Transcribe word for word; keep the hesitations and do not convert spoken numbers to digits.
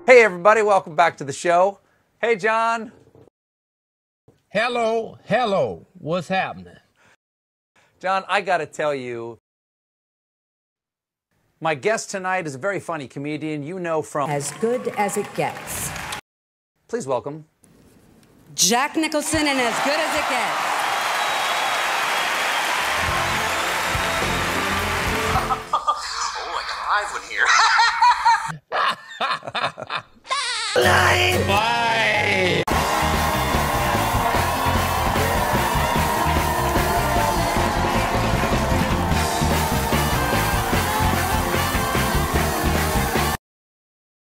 Hey everybody, welcome back to the show. Hey John. Hello, hello. What's happening? John, I gotta tell you, my guest tonight is a very funny comedian you know from As Good As It Gets. Please welcome Jack Nicholson and As Good As It Gets. Oh, I got a live one here. Bye.